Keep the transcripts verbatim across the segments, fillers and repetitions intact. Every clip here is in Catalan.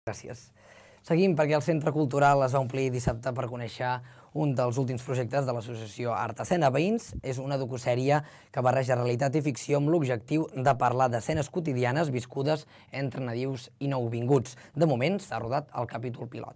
Gràcies. Seguim perquè el Centre Cultural es va omplir dissabte per conèixer un dels últims projectes de l'associació Art Escena Veïns. És una docusèrie que barreja realitat i ficció amb l'objectiu de parlar d'escenes quotidianes viscudes entre nadius i nouvinguts. De moment s'ha rodat el capítol pilot.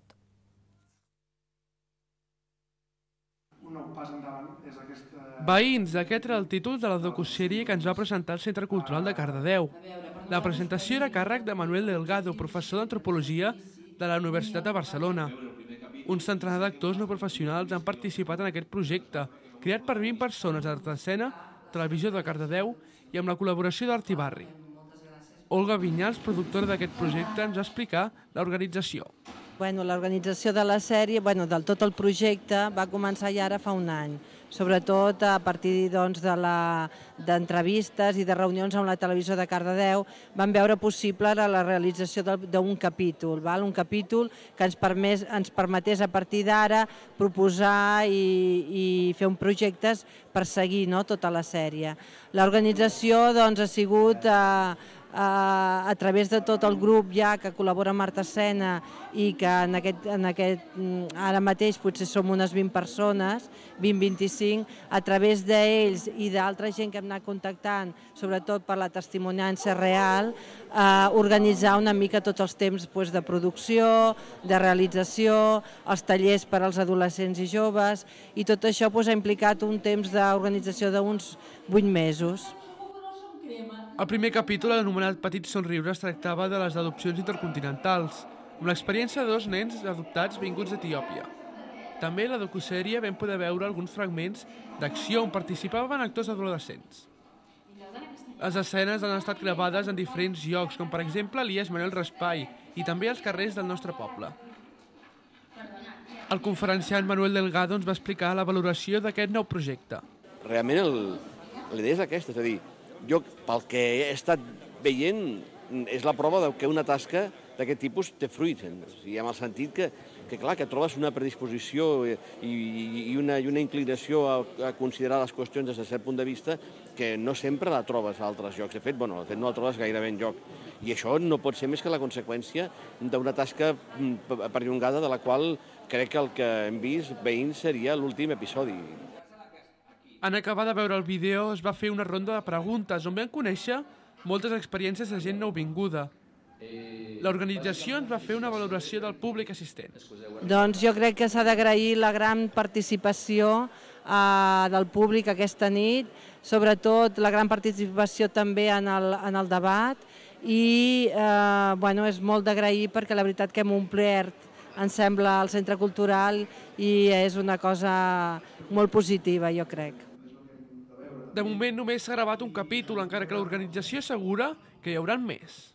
Veïns, aquest era el títol de la docusèrie que ens va presentar el Centre Cultural de Cardedeu. La presentació era a càrrec de Manuel Delgado, professor d'Antropologia de la Universitat de Barcelona. Un centenar d'actors no professionals han participat en aquest projecte, creat per vint persones d'Art Escena, Televisió de Cardedeu i amb la col·laboració d'Art i Barri. Olga Vinyals, productora d'aquest projecte, ens va explicar l'organització. Bueno, l'organització de la sèrie, bueno, del tot el projecte, va començar ja ara fa un any, sobretot a partir doncs, d'entrevistes i de reunions amb la Televisió de Cardedeu. Vam veure possible la realització d'un capítol, val? Un capítol que ens, permés, ens permetés a partir d'ara proposar i, i fer un projectes per seguir, no?, tota la sèrie. L'organització doncs, ha sigut a, a, a través de tot el grup ja que col·labora amb Art Escena i que en aquest, en aquest, ara mateix potser som unes vint persones, vint a vint-i-cinc, a través d'ells i d'altra gent que hem anat contactant, sobretot per la testimoniança real, eh, organitzar una mica tots els temps pues, de producció, de realització, els tallers per als adolescents i joves, i tot això pues, ha implicat un temps d'organització d'uns vuit mesos. El primer capítol, anomenat Petits somriures, tractava de les adopcions intercontinentals, amb l'experiència de dos nens adoptats vinguts d'Etiòpia. També a la docusèrie vam poder veure alguns fragments d'acció on participaven actors adolescents. Les escenes han estat gravades en diferents llocs, com per exemple l'I E S Manel Raspall i també als carrers del nostre poble. El conferenciant Manuel Delgado ens va explicar la valoració d'aquest nou projecte. Realment l'idea és aquesta, és a dir, jo pel que he estat veient és la prova que una tasca d'aquest tipus té fruits, i en el sentit que, que, clar, que trobes una predisposició i, i, una, i una inclinació a, a considerar les qüestions des de cert punt de vista que no sempre la trobes a altres llocs. De fet, bueno, de fet no la trobes gairebé enlloc. I això no pot ser més que la conseqüència d'una tasca perllongada de la qual crec que el que hem vist veïns seria l'últim episodi. En acabar de veure el vídeo es va fer una ronda de preguntes on vam conèixer moltes experiències de gent nouvinguda. L'organització ens va fer una valoració del públic assistent. Doncs jo crec que s'ha d'agrair la gran participació eh, del públic aquesta nit, sobretot la gran participació també en el, en el debat i eh, bueno, és molt d'agrair perquè la veritat que hem omplert, em sembla, el Centre Cultural i és una cosa molt positiva, jo crec. De moment només s'ha gravat un capítol, encara que l'organització assegura que hi haurà més.